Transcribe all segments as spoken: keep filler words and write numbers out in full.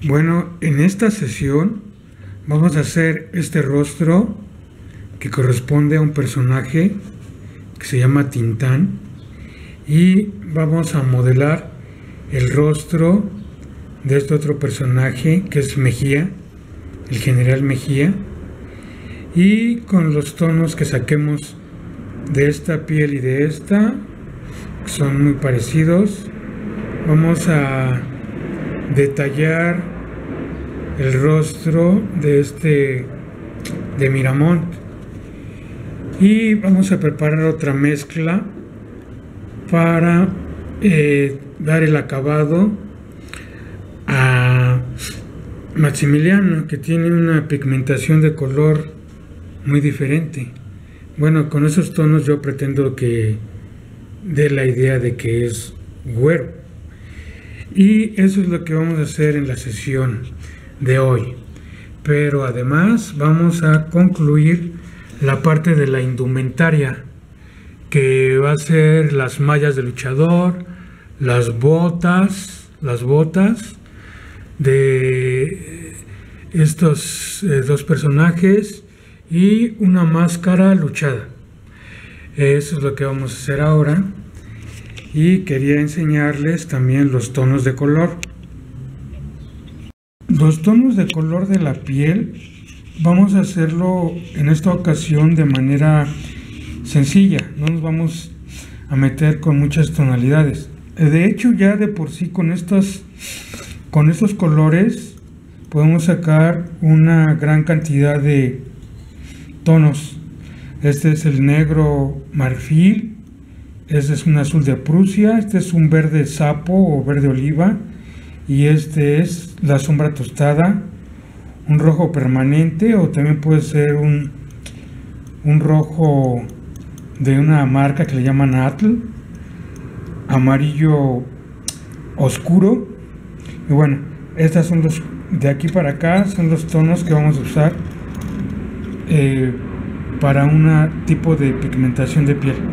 Bueno, en esta sesión vamos a hacer este rostro que corresponde a un personaje que se llama Tintán, y vamos a modelar el rostro de este otro personaje que es Mejía, el general Mejía, y con los tonos que saquemos de esta piel y de esta, que son muy parecidos, vamos a detallar el rostro de este de Miramont, y vamos a preparar otra mezcla para eh, dar el acabado a Maximiliano, que tiene una pigmentación de color muy diferente. Bueno, con esos tonos yo pretendo que dé la idea de que es güero, y eso es lo que vamos a hacer en la sesión de hoy. Pero además vamos a concluir la parte de la indumentaria, que va a ser las mallas de luchador, las botas, las botas de estos eh, dos personajes y una máscara luchada. Eso es lo que vamos a hacer ahora, y quería enseñarles también los tonos de color. Los tonos de color de la piel vamos a hacerlo en esta ocasión de manera sencilla, no nos vamos a meter con muchas tonalidades. De hecho, ya de por sí con estos, con estos colores podemos sacar una gran cantidad de tonos. Este es el negro marfil, este es un azul de Prusia, este es un verde sapo o verde oliva, y este es la sombra tostada, un rojo permanente, o también puede ser un, un rojo de una marca que le llaman Atl, amarillo oscuro. Y bueno, estas son los de aquí para acá, son los tonos que vamos a usar eh, para un tipo de pigmentación de piel.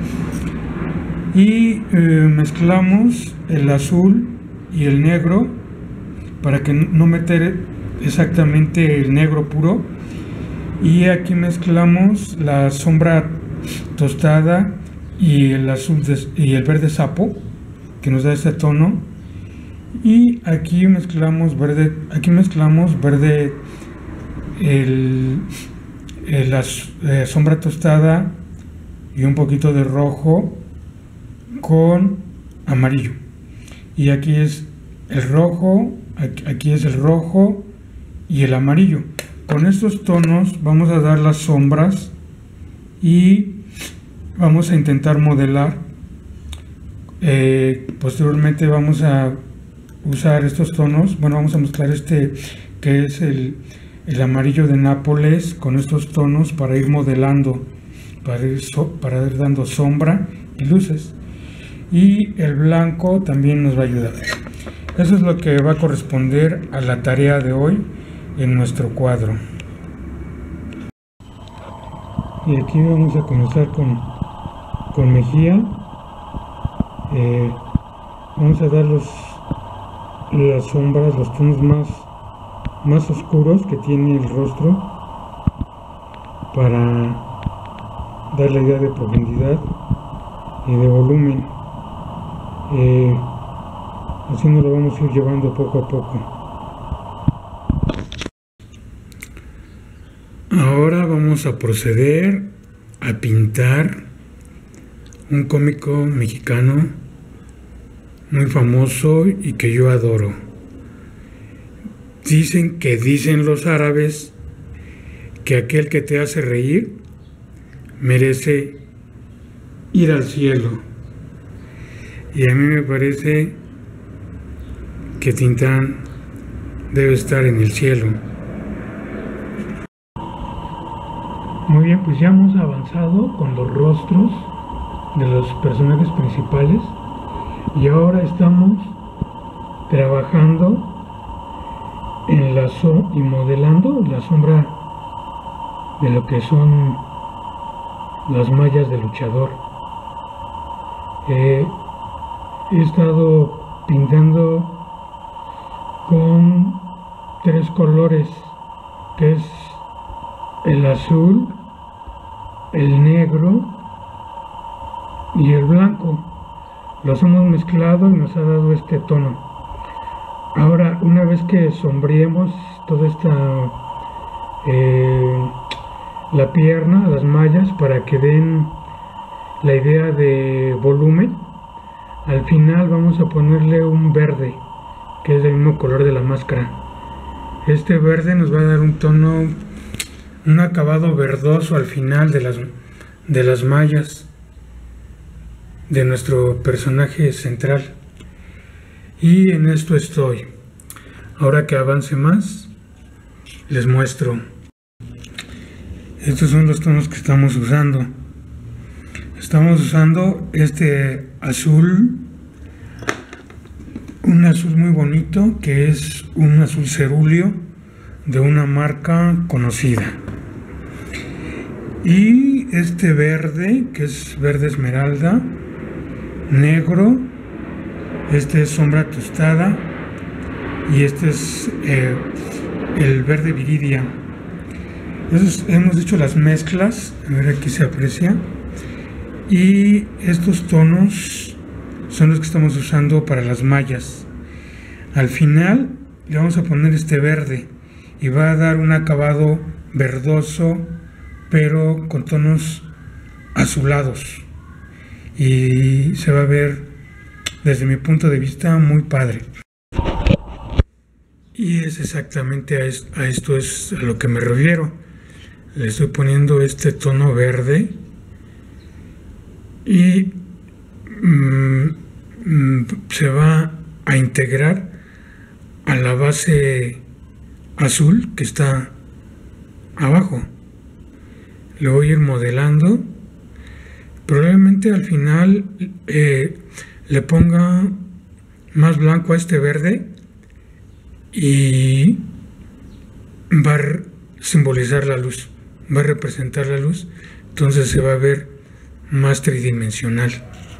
Y eh, mezclamos el azul y el negro para que no meter exactamente el negro puro, y aquí mezclamos la sombra tostada y el azul de, y el verde sapo, que nos da este tono, y aquí mezclamos verde aquí mezclamos verde el, el la eh, sombra tostada y un poquito de rojo con amarillo, y aquí es el rojo, aquí, aquí es el rojo y el amarillo. Con estos tonos vamos a dar las sombras y vamos a intentar modelar. Eh, posteriormente vamos a usar estos tonos, bueno, vamos a mezclar este que es el, el amarillo de Nápoles con estos tonos para ir modelando, para ir, so, para ir dando sombra y luces, y el blanco también nos va a ayudar. Eso es lo que va a corresponder a la tarea de hoy en nuestro cuadro. Y aquí vamos a comenzar con, con Mejía. Eh, vamos a dar los, las sombras, los tonos más, más oscuros que tiene el rostro, para dar la idea de profundidad y de volumen. Eh, así nos lo vamos a ir llevando poco a poco. Ahora vamos a proceder a pintar un cómico mexicano muy famoso y que yo adoro. Dicen que dicen los árabes que aquel que te hace reír merece ir al cielo, y a mí me parece que Tintán debe estar en el cielo. Muy bien, pues ya hemos avanzado con los rostros de los personajes principales, y ahora estamos trabajando en la so y modelando la sombra de lo que son las mallas de luchador. Eh, he estado pintando con tres colores, que es el azul, el negro y el blanco. Los hemos mezclado y nos ha dado este tono. Ahora, una vez que sombreemos toda esta eh, la pierna, las mallas, para que den la idea de volumen, al final vamos a ponerle un verde que es del mismo color de la máscara. Este verde nos va a dar un tono, un acabado verdoso al final de las, de las mallas de nuestro personaje central. Y en esto estoy. Ahora que avance más, les muestro. Estos son los tonos que estamos usando. Estamos usando este azul, un azul muy bonito, que es un azul cerúleo de una marca conocida. Y este verde, que es verde esmeralda, negro, este es sombra tostada, y este es eh, el verde viridia. Entonces hemos hecho las mezclas, a ver, aquí se aprecia, y estos tonos son los que estamos usando para las mallas. Al final le vamos a poner este verde y va a dar un acabado verdoso, pero con tonos azulados, y se va a ver, desde mi punto de vista, muy padre. Y es exactamente a, es, a esto es a lo que me refiero. Le estoy poniendo este tono verde y mm, mm, se va a integrar a la base azul que está abajo. Lo voy a ir modelando. Probablemente al final eh, le ponga más blanco a este verde y va a simbolizar la luz, va a representar la luz, entonces se va a ver más tridimensional.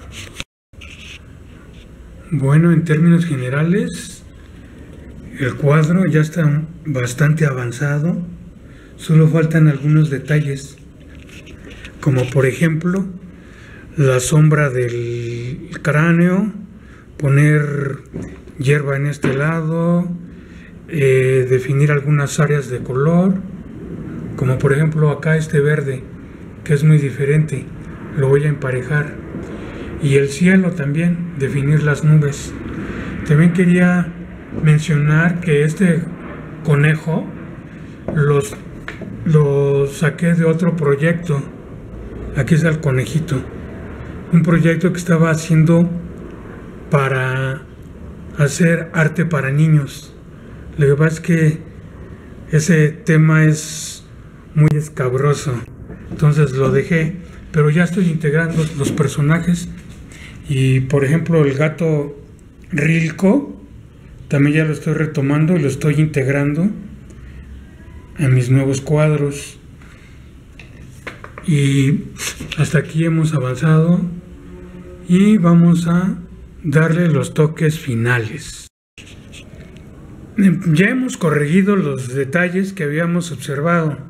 Bueno, en términos generales, el cuadro ya está bastante avanzado, solo faltan algunos detalles, como por ejemplo la sombra del cráneo, poner hierba en este lado, eh, definir algunas áreas de color, como por ejemplo acá este verde, que es muy diferente, lo voy a emparejar, y el cielo también, definir las nubes. También quería mencionar que este conejo los, lo saqué de otro proyecto. Aquí está el conejito, un proyecto que estaba haciendo para hacer arte para niños. Lo que pasa es que ese tema es muy escabroso, entonces lo dejé, pero ya estoy integrando los personajes. Y por ejemplo el gato Rilco también ya lo estoy retomando y lo estoy integrando a mis nuevos cuadros. Y hasta aquí hemos avanzado y vamos a darle los toques finales. Ya hemos corregido los detalles que habíamos observado.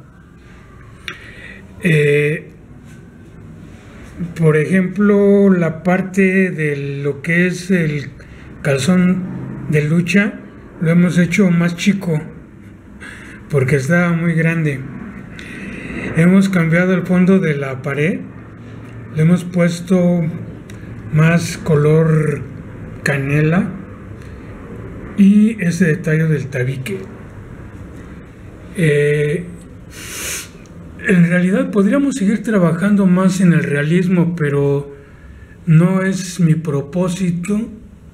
Eh, por ejemplo, la parte de lo que es el calzón de lucha lo hemos hecho más chico porque estaba muy grande. Hemos cambiado el fondo de la pared, le hemos puesto más color canela y ese detalle del tabique. Eh, en realidad podríamos seguir trabajando más en el realismo, pero no es mi propósito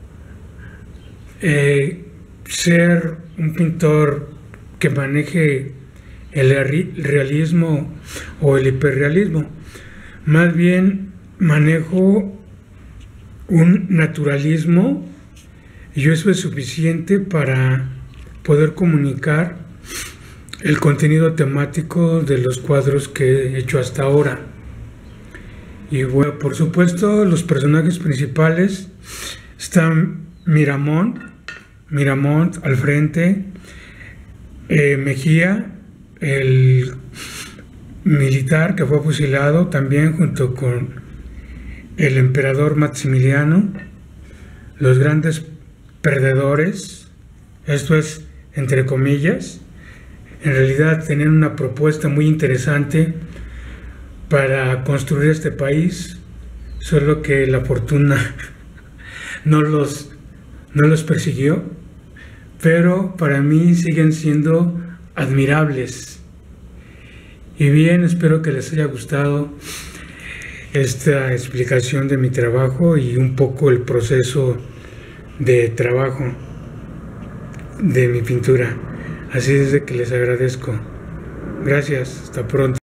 eh, ser un pintor que maneje el realismo o el hiperrealismo. Más bien manejo un naturalismo, y eso es suficiente para poder comunicar el contenido temático de los cuadros que he hecho hasta ahora. Y bueno, por supuesto, los personajes principales están Miramont, Miramont al frente, Eh, Mejía, el militar que fue fusilado también junto con el emperador Maximiliano, los grandes perdedores, esto es entre comillas. En realidad tenían una propuesta muy interesante para construir este país, solo que la fortuna no los, no los persiguió, pero para mí siguen siendo admirables. Y bien, espero que les haya gustado esta explicación de mi trabajo y un poco el proceso de trabajo de mi pintura. Así es de que les agradezco. Gracias, hasta pronto.